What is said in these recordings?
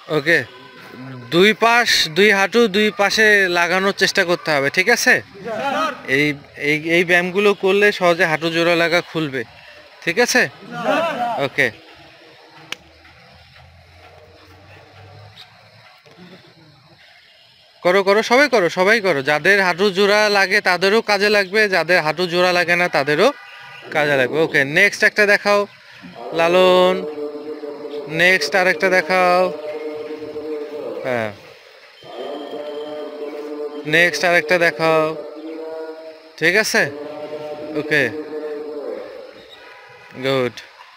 ওকে, দুই পাশ, দুই হাঁটু দুই পাশে লাগানোর চেষ্টা করতে হবে, ঠিক আছে? এই এই এই ব্যায়ামগুলো করলে সহজে হাঁটু জোড়া লাগা খুলবে, ঠিক আছে? ওকে, করো করো, সবাই করো, সবাই করো। যাদের হাঁটু জোড়া লাগে তাদেরও কাজে লাগবে, যাদের হাঁটু জোড়া লাগে না তাদেরও কাজে লাগবে। ওকে, নেক্সট একটা দেখাও লালন, নেক্সট আরেকটা দেখাও। হ্যাঁ, নেক্সট আরেকটা দেখাও, ঠিক আছে? Okay, good.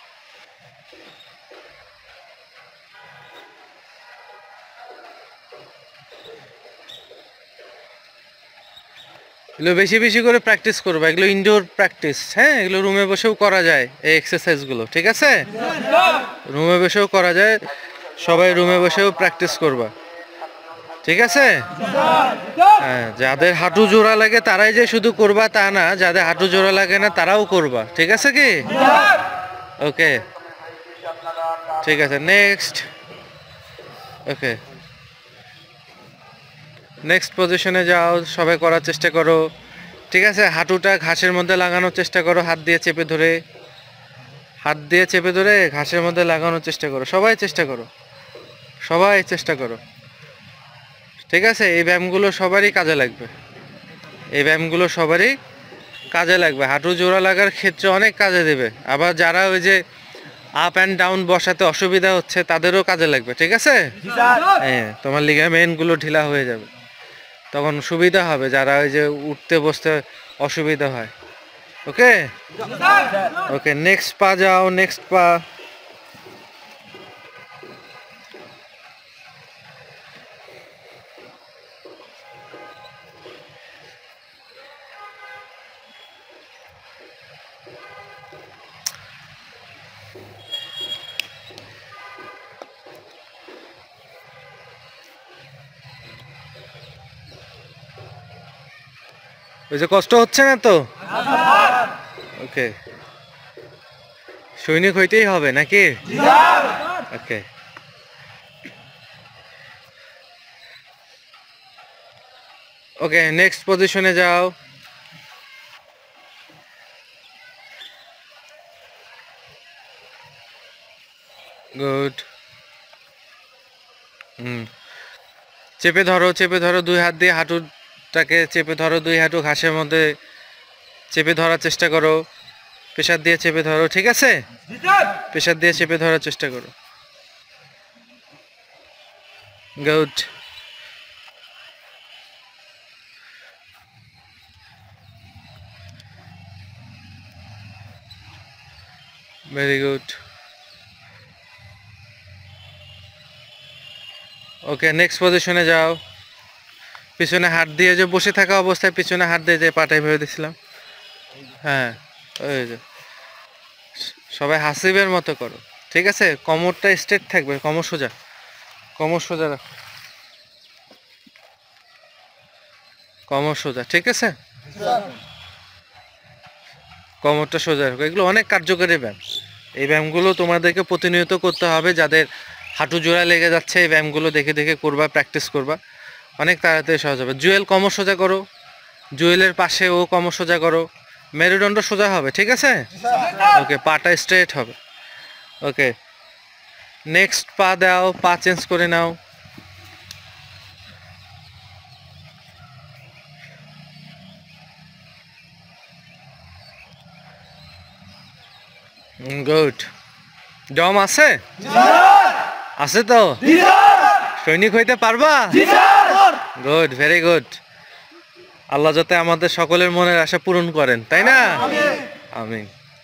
এগুলো বেশি বেশি করে প্র্যাকটিস করবা, এগুলো ইনডোর প্র্যাকটিস, হ্যাঁ? এগুলো রুমে বসেও করা যায় এই এক্সারসাইজগুলো, ঠিক আছে? রুমে বসেও করা যায়, সবাই রুমে বসেও প্র্যাকটিস করবা, ঠিক আছে? হ্যাঁ, যাদের হাঁটু জোড়া লাগে তারাই যে শুধু করবা তা না, যাদের হাঁটু জোড়া লাগে না তারাও করবা, ঠিক আছে কি? ওকে, ঠিক আছে, নেক্সট। ওকে, নেক্সট পজিশনে যাও, সবাই করার চেষ্টা করো, ঠিক আছে? হাঁটুটা ঘাসের মধ্যে লাগানোর চেষ্টা করো, হাত দিয়ে চেপে ধরে, হাত দিয়ে চেপে ধরে ঘাসের মধ্যে লাগানোর চেষ্টা করো, সবাই চেষ্টা করো, সবাই চেষ্টা করো, ঠিক আছে? এই ব্যায়ামগুলো সবারই কাজে লাগবে, এই ব্যায়ামগুলো সবারই কাজে লাগবে, হাঁটু জোড়া লাগার ক্ষেত্রে অনেক কাজে দেবে। আবার যারা ওই যে আপ অ্যান্ড ডাউন বসাতে অসুবিধা হচ্ছে তাদেরও কাজে লাগবে, ঠিক আছে? হ্যাঁ, তোমার লিগামেন্টগুলো ঢিলা হয়ে যাবে, তখন সুবিধা হবে যারা ওই যে উঠতে বসতে অসুবিধা হয়। ওকে, ওকে, নেক্সট পা যাও, নেক্সট পা। ওই যে কষ্ট হচ্ছে না তো? ওকে, সৈনিক হইতেই হবে নাকি? ওকে, ওকে, নেক্সট পজিশনে যাও। গুড। হুম, চেপে ধরো, চেপে ধরো, দুই হাত দিয়ে হাঁটুটাকে চেপে ধরো, দুই হাঁটু ঘাসের মধ্যে চেপে ধরার চেষ্টা করো, প্রেসার দিয়ে চেপে ধরো, ঠিক আছে? প্রেসার দিয়ে চেপে ধরার চেষ্টা করো। Good, very good. Okay, next পজিশনে যাও। পিছনে হাত দিয়ে যে বসে থাকা অবস্থায় পিছনে হাত দিয়ে যে পাটাই ভেবে দিছিলাম, হ্যাঁ, ওই যে সবাই হাসিবের মতো করো, ঠিক আছে? কোমরটা স্ট্রেট থাকবে, কোমর সোজা, কোমর সোজা রাখো, কোমর সোজা, ঠিক আছে? কোমরটা সোজা রাখো। এগুলো অনেক কার্যকরী ব্যায়াম, এই ব্যায়ামগুলো তোমাদেরকে প্রতিনিয়ত করতে হবে। যাদের হাঁটু জোড়া লেগে যাচ্ছে এই ব্যায়ামগুলো দেখে দেখে করবা, প্র্যাকটিস করবা, অনেক তাড়াতাড়ি সহজ হবে। জুয়েল কোমর সোজা করো, জুয়েলের পাশে ও কোমর সোজা করো, মেরুদণ্ড সোজা হবে, ঠিক আছে? ওকে, পাটা স্ট্রেট হবে। ওকে, নেক্সট পা দাও, পা চেঞ্জ করে নাও। গুড। দম আছে? আছে তো? সৈনিক হইতে পারবা? Good, very good. আল্লাহ যাতে আমাদের সকলের মনের আশা পূরণ করেন, তাই না? আমিন।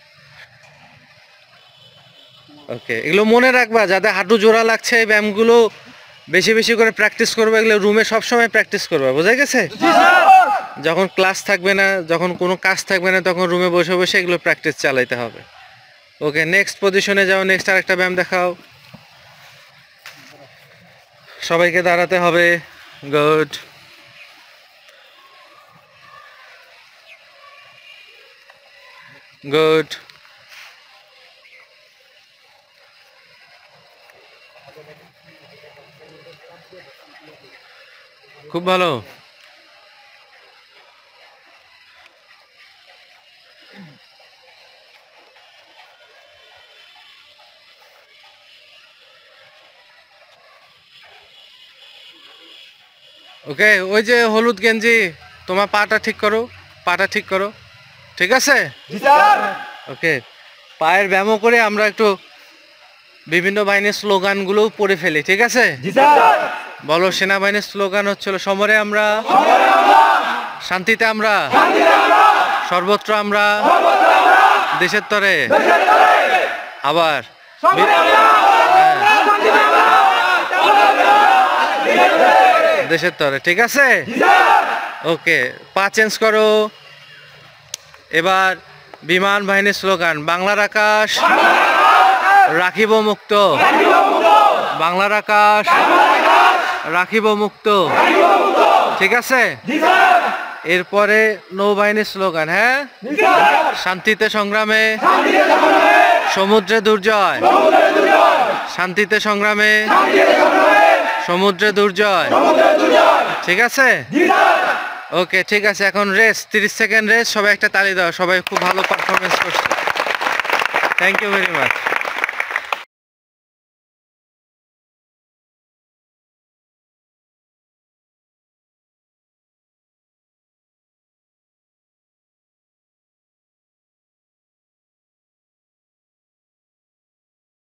ওকে, এগুলো মনে রাখবা, যাদের হাঁটু জোড়া লাগছে এই ব্যায়ামগুলো বেশি বেশি করে প্র্যাকটিস করবে, এগুলো রুমে সবসময় প্র্যাকটিস করবে, বোঝা গেছে? যখন ক্লাস থাকবে না, যখন কোনো কাজ থাকবে না, তখন রুমে বসে বসে এগুলো প্র্যাকটিস চালাইতে হবে। ওকে, নেক্সট পজিশনে যাও, নেক্সট আরেকটা ব্যায়াম দেখাও। সবাইকে দাঁড়াতে হবে। Good, good. খুব ভালো। ওকে, ওই যে হলুদ গেঞ্জি, তোমার পাটা ঠিক করো, পাটা ঠিক করো, ঠিক আছে? ওকে, পায়ের ব্যায়ামও করে আমরা একটু বিভিন্ন বাহিনীর স্লোগানগুলো পড়ে ফেলি, ঠিক আছে? বলো, সেনাবাহিনীর স্লোগান হচ্ছিল সমরে আমরা, শান্তিতে আমরা, সর্বত্র আমরা, দেশের তরে। আবার দেশের তরে, ঠিক আছে? ওকে, পা চেঞ্জ করো। এবার বিমান বাহিনীর স্লোগান, বাংলার আকাশ রাখিব মুক্ত, বাংলার আকাশ রাখিব মুক্ত, ঠিক আছে? এরপরে নৌবাহিনীর স্লোগান, হ্যাঁ, শান্তিতে সংগ্রামে সমুদ্রে দুর্জয়, শান্তিতে সংগ্রামে সমুদ্রে দুর্জয়, ঠিক আছে? ওকে, ঠিক আছে, এখন রেস্ট, 30 সেকেন্ড রেস্ট। সবাই একটা তালি দাও, সবাই খুব ভালো পারফরমেন্স করছে। Thank you very much.